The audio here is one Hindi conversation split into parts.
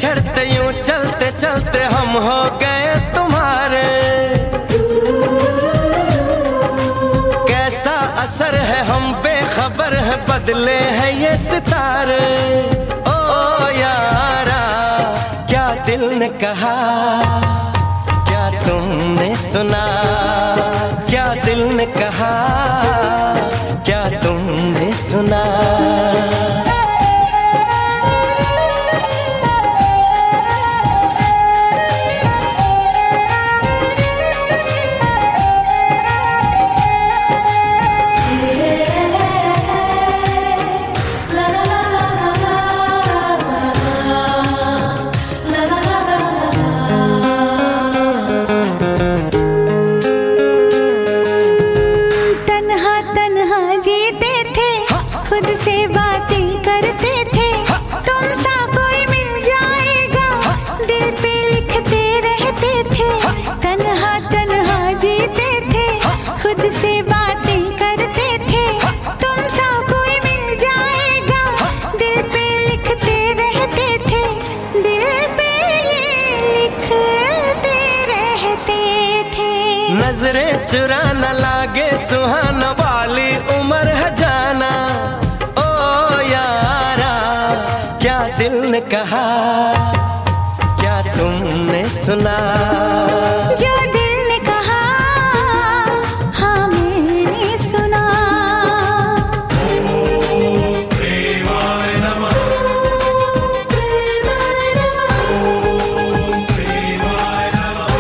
बिछड़ते यूं चलते चलते हम हो गए तुम्हारे। कैसा असर है हम बेखबर है, बदले हैं ये सितारे। ओ यारा क्या दिल ने कहा, क्या तुमने सुना, क्या दिल ने कहा, क्या तुमने सुना। खुद से बातें करते थे, तुम सा कोई मिल जाएगा, दिल पे लिखते रहते थे। तन्हा तन्हा जीते थे, खुद से बातें करते थे, तुम सा कोई मिल जाएगा, दिल पे लिखते रहते थे, दिल पे लिखते रहते थे। नजरें चुरा न लागे सुहाना वाली उम्र है जाना। क्या दिल ने कहा, क्या तुमने सुना, जो दिल ने कहा हाँ मैंने सुना। प्रेमाय नमः, प्रेमाय नमः, प्रेमाय नमः।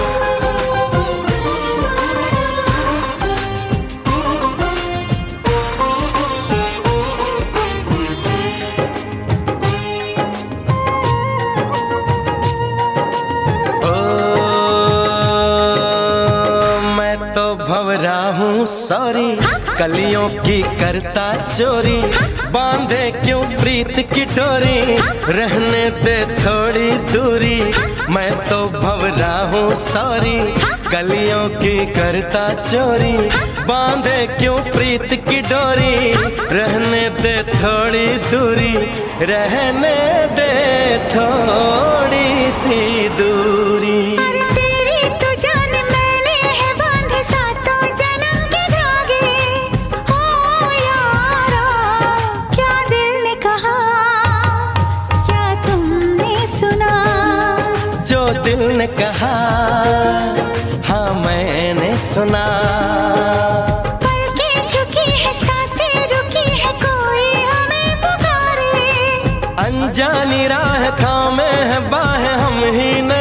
भंवरा हूँ सॉरी, कलियों की करता चोरी, बांधे क्यों प्रीत की डोरी, रहने दे थोड़ी दूरी। मैं तो भंवरा हूँ सॉरी, कलियों की करता चोरी, बांधे क्यों प्रीत की डोरी, रहने दे थोड़ी दूरी, रहने दे थोड़ी सी दूरी। जो दिल ने कहा हाँ मैंने सुना। पलकें झुकी है, सांसें रुकी है, कोई हमें पुकारे। अनजानी राह थामे है बाहें हम ही न